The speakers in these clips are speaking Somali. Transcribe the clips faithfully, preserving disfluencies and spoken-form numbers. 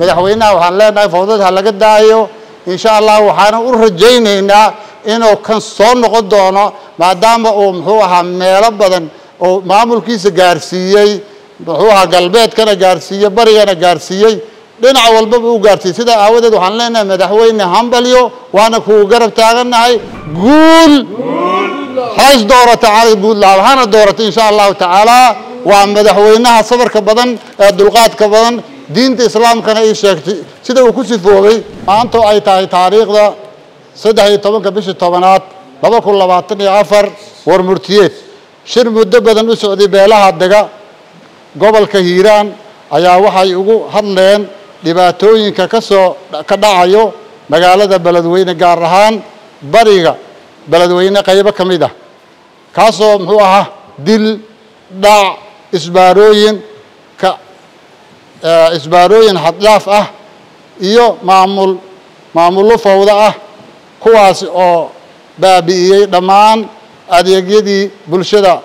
madaxweynaha waxaan leenahay fawdada laga daayo insha Allah waxaan u rajaynaynaa inuu kan soo noqon doono maadaama uu muxuu ahaa meelo badan oo maamulkiisa gaarsiiyay muxuu ahaa galbeedkana gaarsiiyay barigana gaarsiiyay dhinac walba uu gaarsiiyay sida aawadeed waxaan leenahay madaxweyne hambalyo waana ku garab taaganahay guul hays doorata cali buudlaab hana doorata insha Allah taala waa madaxweynaha sabarka badan ee dulqaadka badan diinta islaamkana ay sheegtay sida uu ku sifoobay maanta ay tahay taariikhda saddex iyo tobanka bishii tobanaad laba kun labaatan iyo afar war murtiyeed shir muddo badan u socday beelaha daga gobolka Hiiraan ayaa waxay ugu hadleen dhibaatooyinka ka soo ka dhacayo magaalada Beledweyne gaar ahaan bariga Beledweyne qaybo kamid ah kaasoo muxuu ahaa dil dhac isbaarooyin ka isbaarooyin xadlaaf ah iyo maamul maamullo fawda ah kuwaas oo baabi'iyay dhammaan adeegyadii bulshada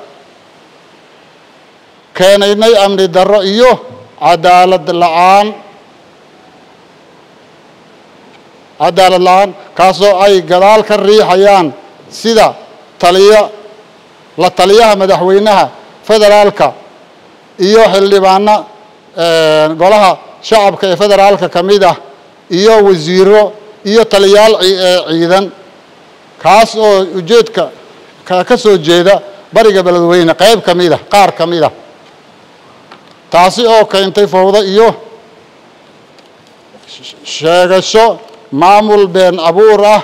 keenaynay amni darro iyo cadaalad la'aan cadaalad la'aan kaasoo ay gadaal ka riixayaan sida taliya la taliyaha madaxweynaha federaalka iyo xildhibaano golaha shacabka ee federaalka kamid ah iyo wasiiro iyo taliyaal ciidan kaas oo ujeedka ka soo jeeda bariga Beledweyne qayb kamid ah qaar kamid ah taasi oo keentay fawda iyo sheegasho maamul been abuur ah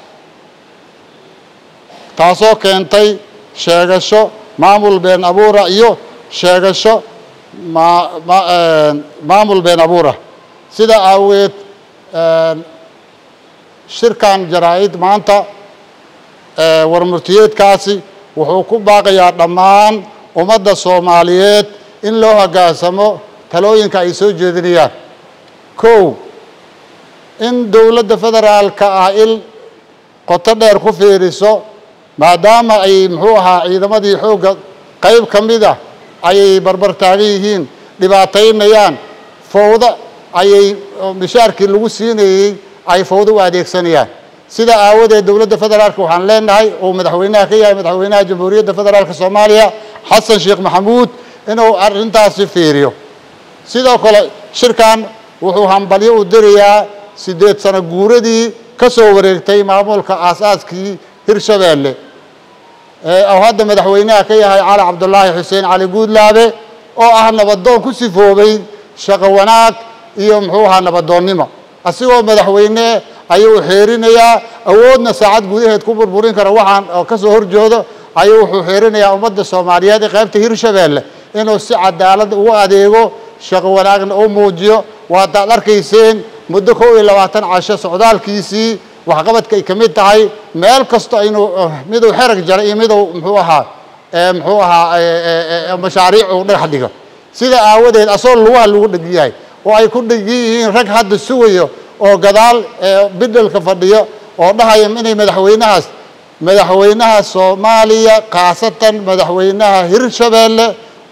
taasoo keentay sheegasho maamul been abuur ah iyo sheegasho maamul been abuur ah sida aaweed shirkan jaraa'id maanta war murtiyeedkaasi wuxuu ku baaqayaa dhammaan ummadda Soomaaliyeed in loo hogaansamo talooyinka ay soo jeedinayaan kow in dawladda federaalka ah il qoto dheer ku fiiriso maadaama ay muxuu ahaa ciidamadii xoogga qayb kamid ah ayay barbar taagan yihiin dhibaataynayaan fawda ayay mishaarkii lagu siinayay ay fawda u adeegsanayaan sida aawadeed dawladda federaalka waxaan leenahay oo madaxweynaha ka yahay madaxweynaha jamhuuriyadda federaalka Soomaaliya Xasan Sheekh Maxamuud inuu arrintaasi fiiriyo sidoo kale shirkan wuxuu hambalyo u dirayaa sideed sano guuradii ka soo wareegtay maamulka aasaaskii Hirshabeelle ee hadda madaxweynaha ka yahay Cali Cabdullaahi Xuseen Cali Guudlaabe oo ah nabadoon ku sifoobay shaqo wanaag iyo muxuu ahaa nabadoonnimo asigoo madaxweyne ayuu xeerinayaa awoodna saacad gudaheed ku burburin kara waxaan ka soo horjoodo ayuu wuxuu xeerinayaa ummadda Soomaaliyeed ee qaybta Hirshabeelle inuu si cadaalad ugu adeego shaqo wanaagna uu muujiyo waa dad arkayseen muddo kow iyo labaatan casho socdaalkiisii waxqabadka ay kamid tahay meel kasto inuu mid uu xerag jaray iyo mid uu muxuu ahaa ee muxuu ahaa mashaariic uu dhagax dhigo sida aawadeed asoo lugaha lagu dhagiyahay oo ay ku dhagiyihiin rag hadda sugayo oo gadaal beddelka fadhiyo oo dhahaya inay madaxweynahaas madaxweynaha Soomaaliya qaasatan madaxweynaha Hirshabeelle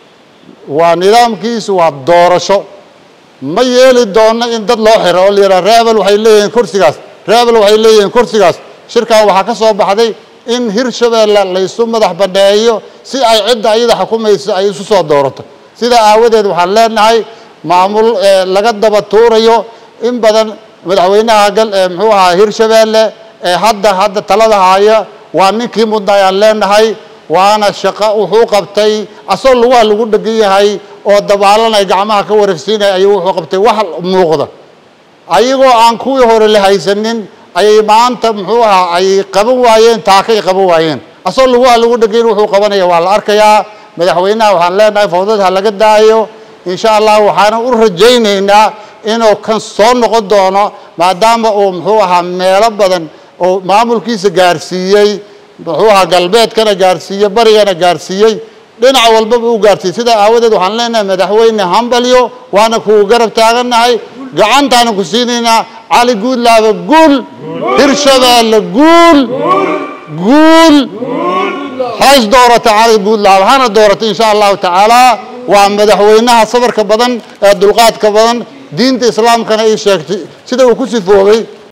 waa nidaamkiisu waa doorasho ma yeeli doona in dad loo xiro oo leeyahay reebel waxay leeyihiin kursigaas reebel waxay leeyihiin kursigaas shirkan waxa ka soo baxday in Hirshabeelle la isu madax baneeyo si ay cidda ayada xukumayso ay isu soo doorato sida aawadeed waxaan leenahay maamul laga daba tuurayo in badan madaxweynaha gal muxuu ahaa Hirshabeelle ee hadda hadda talada haya waa ninkii mudnayaan leenahay waana shaqo wuxuu qabtay asoo lugaha lagu dhagan yahay oo dabaalanay gacmaha ka wareegsiinay ayuu wuxuu qabtay wax muuqda ayagoo aan kuwii hore la haysanin ayay maanta muxuu ahaa ay qaban waayeen taakay qaban waayeen asoo lugaha lagu dhagan wuxuu qabanaya waa la arkayaa madaxweynaha waxaan leenahay fawdada laga daayo insha Allah waxaan u rajaynaynaa inuu kan soo noqon doono maadaama uu muxuu ahaa meelo badan oo maamulkiisa gaarsiiyay muxuu ahaa galbeedkana gaarsiiyay barigana gaarsiiyay dhinac walba uu gaarsiiyay sida aawadeed waxaan leenahay madaxweyne hambalyo waana ku garab taaganahay gacantaana ku siinaynaa Cali Guudlaabe guul Hirshabeelle guul guul hays doorata Cali Guudlaabe hana doorata insha Allah taala waa madaxweynaha sabarka badan ee dulqaadka badan diinta islaamkana ay sheegtay sida uu ku sifoobay